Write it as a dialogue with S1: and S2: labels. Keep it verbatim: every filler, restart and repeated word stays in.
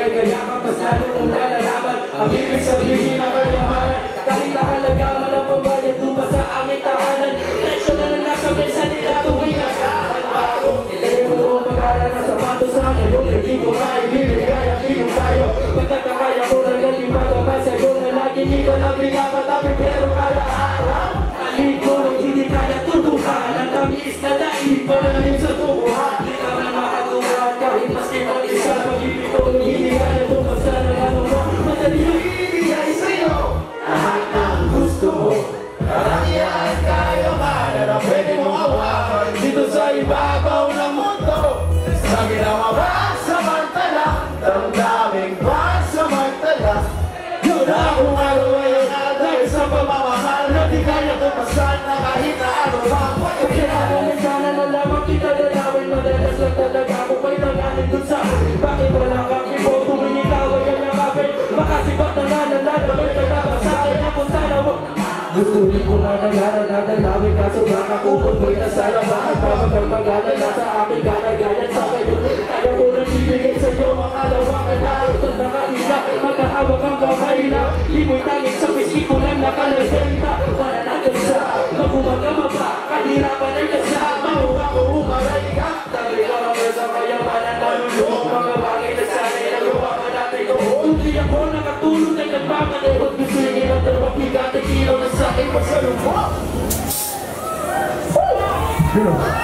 S1: ay kaya kapasado kung nalalaman. Ang ibig sabihin na kayamanan, kahit nakalaga man ang pambayad lupa sa aming tahanan. Presyo na lang nasa mesa nila tuwing nagkahan ako. Ilayo mo mag-aral na sapato sa akin, yung hindi ko maibibigay ang iyong tayo. Pagkakakaya ko na galing magkabasa ko na lagi hindi ko na pinapatabi, pero kada araw ko hindi kaya tutukan ang tamis na daig pa na rin sa tubuhan. Di ka na makatuhan kahit maski mag-isa. Pag-ibig ko hindi kaya tumasa ng ano mo. Madali yung ibigay sa'yo lahat ng gusto mo. Karakihan kayo man na pwede mong awakan dito sa ibabaw ng mundo. Sa ginawa pansamantala, damdaming pansamantala. Yun ako ngayon dahil sa pamamahal na di kaya tumasan na kahit na ano ba. Kailangan sana na lamang kita dalawin. Madalas lang talaga ako ba'y nanganin dun sa bakit wala kang ibo tuwing ikaw ay ang nakapin. Makasipat na nanalala may tagaba sa akin na kung sana mo. Gusto rin ko na nagara na dalawin kaso baka kupot mo'y nasara. Bakit pa magpagpagalan na sa akin gana-gayan sa kayo. Kaya ko nang bibigay sa'yo ang alawang kanalo. Sa nakalina magkahawak ang kamay na di mo'y tanging sa piski ko lang nakalagenda. Para natin sa magumagama pa kahirapan ay kasama o ako umaray ka. Tabi ka mga sa kayamanan na lulong mga bagay na sana'y nagawa ka natin ko. Hindi ako nakatulog ay nagpapanahot. Gusto nyo ng dalawang bigat ay kilo na sa'kin masalubok.